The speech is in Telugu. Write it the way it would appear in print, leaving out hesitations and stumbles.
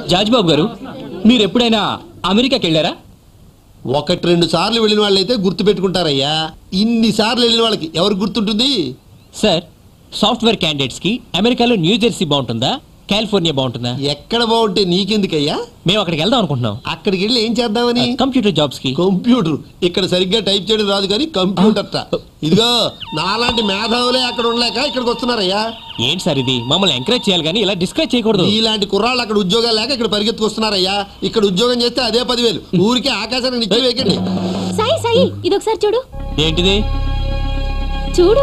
జాజ్ బాబు గారు, మీరు ఎప్పుడైనా అమెరికాకి వెళ్ళారా? ఒకటి రెండు సార్లు వెళ్ళిన వాళ్ళైతే గుర్తు పెట్టుకుంటారయ్యా. ఇన్ని సార్లు వెళ్ళిన వాళ్ళకి ఎవరు గుర్తుంటుంది? సార్, సాఫ్ట్వేర్ క్యాండిడేట్స్ కి అమెరికాలో న్యూ జెర్సీ బాగుంటుందా, కాలిఫోర్నియా బాగుంటుందా? ఎక్కడ బాగుంటే నీకెందుకయ్యా? మేము అక్కడికి వెళ్దాం అనుకుంటున్నాం. అక్కడికి వెళ్ళి ఏం చేద్దామని? కంప్యూటర్ జాబ్స్ కి. కంప్యూటర్ ఇక్కడ సరిగ్గా టైప్ చేయడం రాదు కానీ కంప్యూటర్. ఇదిగో నాలాంటి మేధావులే అక్కడ ఉండలేక ఇక్కడికి వస్తున్నారయ్యా. ఏంటి సార్ ఇది? మమ్మల్ని ఎంకరేజ్ చేయాలి కానీ ఇలా డిస్కరేజ్ చేయకూడదు. ఇలాంటి కుర్రాళ్ళు అక్కడ ఉద్యోగాలు లేక ఇక్కడ పరిగెత్తుకొస్తున్నారయ్యా. ఇక్కడ ఉద్యోగం చేస్తే అదే 10,000 ఊరికే ఆకాశానికి నిచ్చి వేయకండి. సాయి సాయి, ఇది ఒకసారి చూడు. ఏంటిది? చూడు.